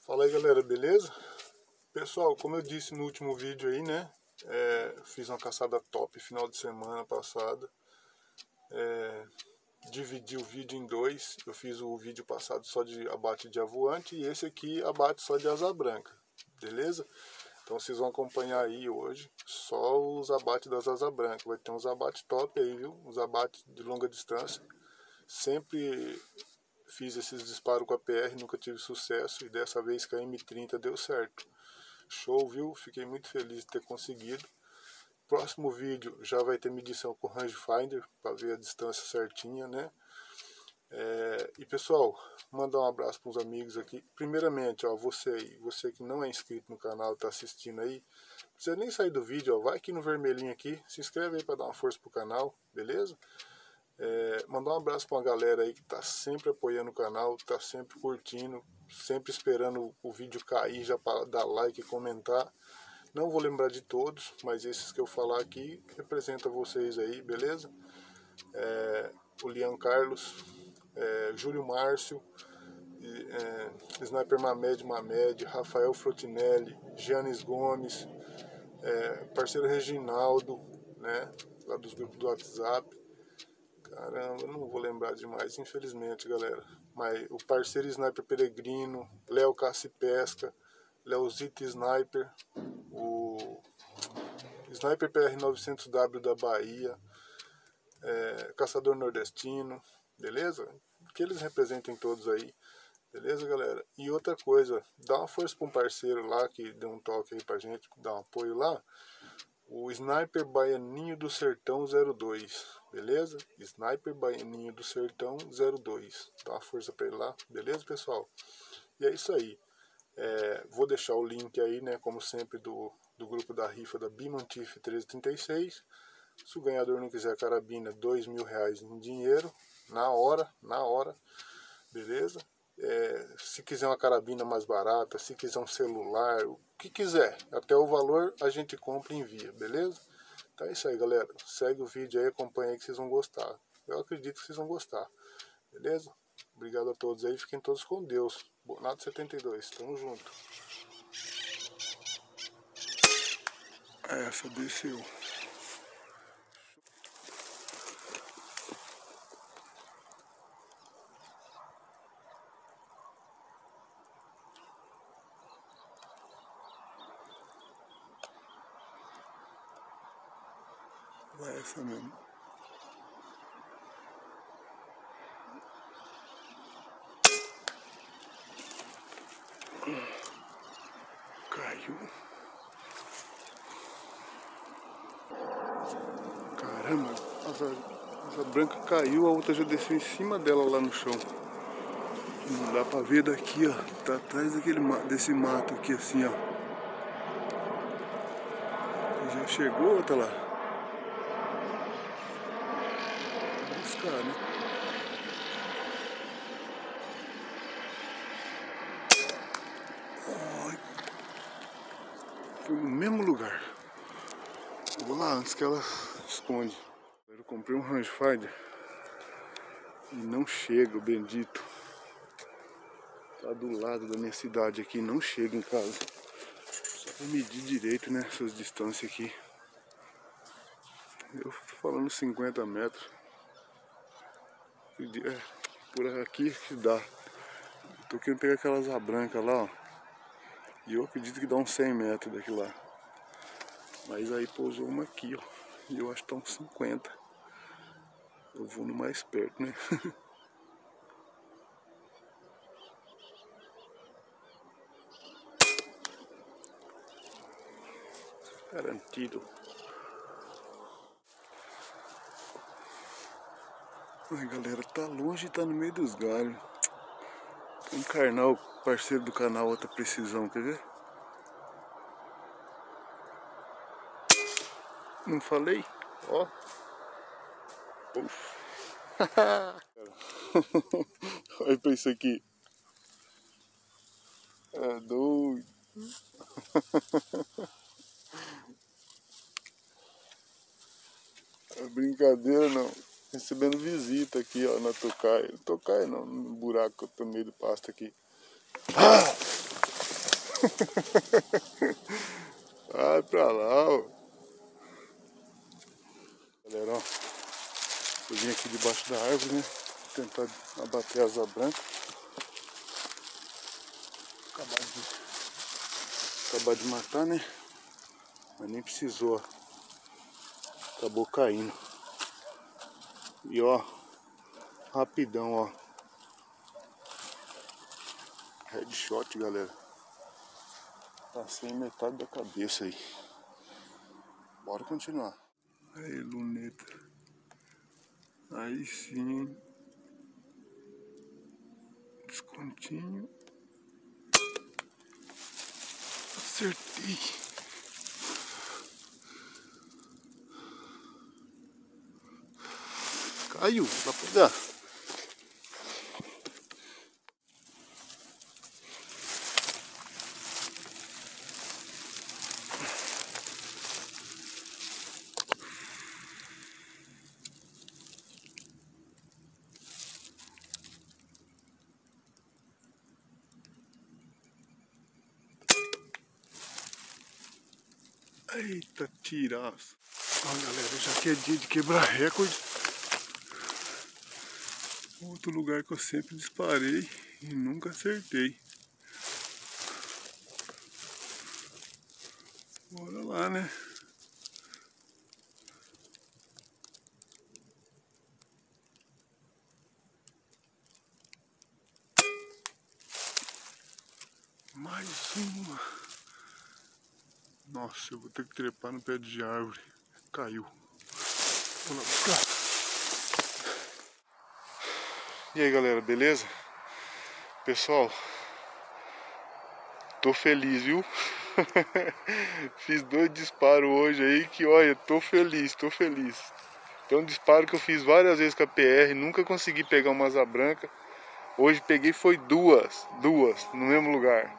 Fala aí galera, beleza? Pessoal, como eu disse no último vídeo aí, né? Fiz uma caçada top final de semana passada. Dividi o vídeo em dois. Eu fiz o vídeo passado só de abate de avoante e esse aqui abate só de asa branca, beleza? Então vocês vão acompanhar aí hoje só os abates das asas brancas. Vai ter uns abates top aí, viu? Uns abates de longa distância. Sempre fiz esses disparos com a PR, nunca tive sucesso e dessa vez com a M30 deu certo. Show, viu? Fiquei muito feliz de ter conseguido. Próximo vídeo já vai ter medição com o rangefinder para ver a distância certinha, né? E pessoal, mandar um abraço para os amigos aqui. Primeiramente, ó, você que não é inscrito no canal, está assistindo aí, não precisa nem sair do vídeo, ó, vai aqui no vermelhinho aqui, se inscreve aí para dar uma força pro canal, beleza? Mandar um abraço para uma galera aí que está sempre apoiando o canal, está sempre curtindo, sempre esperando o vídeo cair já para dar like e comentar. Não vou lembrar de todos, mas esses que eu falar aqui representam vocês aí, beleza? O Lian Carlos, Júlio Márcio, Sniper Mamed, Rafael Frotinelli, Giannis Gomes, parceiro Reginaldo, né? Lá dos grupos do WhatsApp. Caramba, não vou lembrar demais, infelizmente, galera. Mas o parceiro Sniper Peregrino, Léo Caça e Pesca, Leozito Sniper, o Sniper PR900W da Bahia, Caçador Nordestino, beleza? Que eles representem todos aí, beleza, galera? E outra coisa, dá uma força para um parceiro lá que deu um toque aí pra gente, dá um apoio lá. O Sniper Baianinho do Sertão 02, beleza? Sniper Baianinho do Sertão 02. Dá uma força pra ele lá, beleza, pessoal? E é isso aí. Vou deixar o link aí, né, como sempre, do grupo da rifa da Bimantif 1336. Se o ganhador não quiser a carabina, R$2.000 em dinheiro, na hora, beleza? Se quiser uma carabina mais barata, se quiser um celular, o que quiser, até o valor a gente compra e envia, beleza? Então é isso aí, galera. Segue o vídeo aí, acompanha aí que vocês vão gostar. Eu acredito que vocês vão gostar, beleza? Obrigado a todos aí, fiquem todos com Deus. Bonato 72, tamo junto. Essa desceu. Vai essa mesmo. Caiu. Caramba, a asa branca caiu, a outra já desceu em cima dela lá no chão. Não dá pra ver daqui, ó. Tá atrás desse mato aqui assim, ó. Já chegou outra lá. Vou buscar, né? Ai. Foi no mesmo lugar. Vou lá antes que ela esconde. Eu comprei um rangefinder e não chega, o bendito. Tá do lado da minha cidade aqui, não chega em casa. Só pra medir direito, né, essas distâncias aqui. Eu tô falando 50 metros. Por aqui que dá. Tô querendo pegar aquelas asa branca lá, ó. E eu acredito que dá uns 100 metros daqui lá. Mas aí pousou uma aqui, ó. E eu acho que tá uns 50. Eu vou no mais perto, né? Garantido. Ai, galera, tá longe e tá no meio dos galhos. Um carnal, parceiro do canal, outra precisão, quer ver? Não falei? Ó. Olha pra isso aqui. É doido. É brincadeira não. Recebendo visita aqui, ó, na tocaia. Tocaia não, no buraco que eu tô no meio do pasto aqui. Vai pra lá, ó. Galera, ó. Eu vim aqui debaixo da árvore, né? Tentar abater a asa branca. Acabar de matar, né? Mas nem precisou, ó. Acabou caindo. E ó, rapidão, ó. Headshot, galera. Tá sem metade da cabeça aí. Bora continuar. Aí, luneta. Aí sim. Descontinho. Acertei. Caiu, dá pra pegar. Eita, tiraço. Ó, galera, já que é dia de quebrar recorde. Outro lugar que eu sempre disparei e nunca acertei. Bora lá, né? Mais uma. Nossa, eu vou ter que trepar no pé de árvore. Caiu. Vou lá buscar. E aí, galera, beleza? Pessoal, tô feliz, viu? Fiz 2 disparos hoje aí que, olha, tô feliz, tô feliz. Tem um disparo que eu fiz várias vezes com a PR, nunca consegui pegar uma asa branca. Hoje peguei foi duas no mesmo lugar.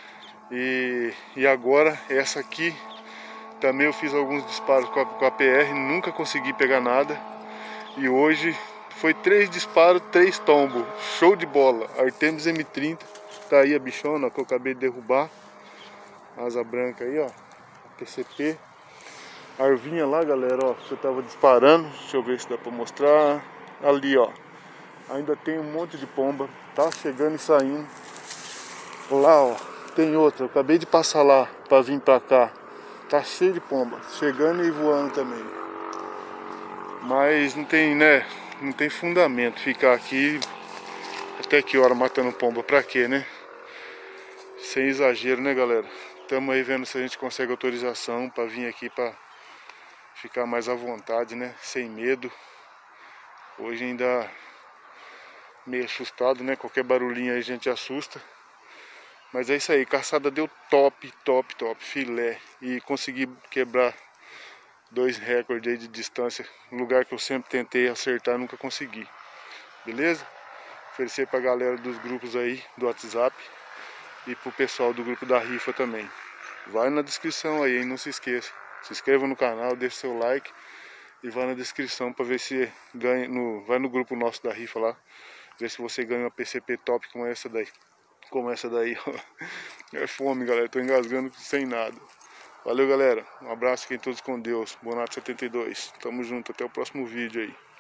E agora essa aqui também eu fiz alguns disparos com a PR, nunca consegui pegar nada. E hoje foi 3 disparos, 3 tombos. Show de bola. Artemis M30. Tá aí a bichona que eu acabei de derrubar. Asa branca aí, ó. PCP. Arvinha lá, galera, ó. Que eu tava disparando. Deixa eu ver se dá pra mostrar. Ali, ó. Ainda tem um monte de pomba. Tá chegando e saindo. Lá, ó. Tem outra. Eu acabei de passar lá pra vir pra cá. Tá cheio de pomba. Chegando e voando também. Mas não tem, né? Não tem fundamento ficar aqui até que hora matando pomba, pra quê, né? Sem exagero, né, galera? Estamos aí vendo se a gente consegue autorização pra vir aqui pra ficar mais à vontade, né? Sem medo. Hoje ainda meio assustado, né? Qualquer barulhinho aí a gente assusta. Mas é isso aí, caçada deu top, top, top, filé. E consegui quebrar 2 recordes aí de distância. Um lugar que eu sempre tentei acertar, nunca consegui. Beleza? Oferecer pra galera dos grupos aí do WhatsApp e pro pessoal do grupo da rifa também. Vai na descrição aí, hein? Não se esqueça. Se inscreva no canal, deixe seu like e vai na descrição pra ver se ganha. Vai no grupo nosso da rifa lá, ver se você ganha uma PCP top como essa daí. Como essa daí, ó. É fome, galera. Tô engasgando sem nada. Valeu, galera. Um abraço, fiquem todos com Deus. Bonato 72. Tamo junto. Até o próximo vídeo aí.